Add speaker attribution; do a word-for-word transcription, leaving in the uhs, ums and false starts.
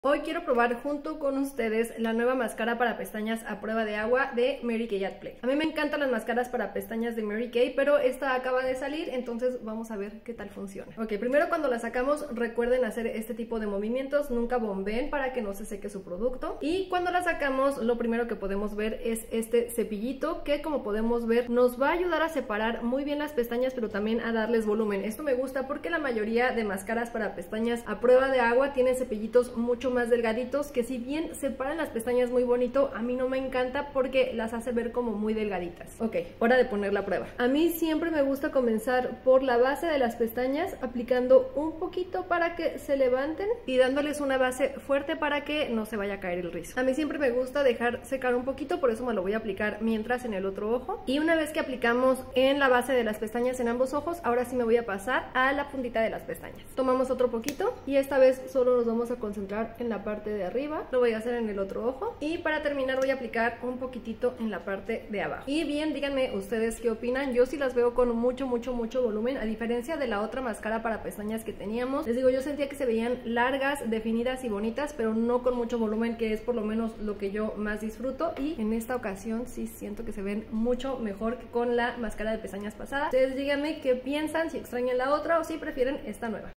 Speaker 1: Hoy quiero probar junto con ustedes la nueva máscara para pestañas a prueba de agua de Mary Kay at Play. A mí me encantan las máscaras para pestañas de Mary Kay, pero esta acaba de salir, entonces vamos a ver qué tal funciona. Ok, primero cuando la sacamos recuerden hacer este tipo de movimientos, nunca bombeen para que no se seque su producto. Y cuando la sacamos lo primero que podemos ver es este cepillito que, como podemos ver, nos va a ayudar a separar muy bien las pestañas, pero también a darles volumen. Esto me gusta porque la mayoría de máscaras para pestañas a prueba de agua tienen cepillitos mucho más delgaditos que, si bien separan las pestañas muy bonito, a mí no me encanta porque las hace ver como muy delgaditas. Ok, hora de poner la prueba. A mí siempre me gusta comenzar por la base de las pestañas, aplicando un poquito para que se levanten y dándoles una base fuerte para que no se vaya a caer el rizo. A mí siempre me gusta dejar secar un poquito, por eso me lo voy a aplicar mientras en el otro ojo. Y una vez que aplicamos en la base de las pestañas en ambos ojos, ahora sí me voy a pasar a la puntita de las pestañas. Tomamos otro poquito y esta vez solo nos vamos a concentrar en la parte de arriba. Lo voy a hacer en el otro ojo y para terminar voy a aplicar un poquitito en la parte de abajo. Y bien, díganme ustedes qué opinan. Yo sí las veo con mucho mucho mucho volumen, a diferencia de la otra máscara para pestañas que teníamos. Les digo, yo sentía que se veían largas, definidas y bonitas, pero no con mucho volumen, que es por lo menos lo que yo más disfruto. Y en esta ocasión sí siento que se ven mucho mejor que con la máscara de pestañas pasada. Ustedes díganme qué piensan, si extrañan la otra o si prefieren esta nueva.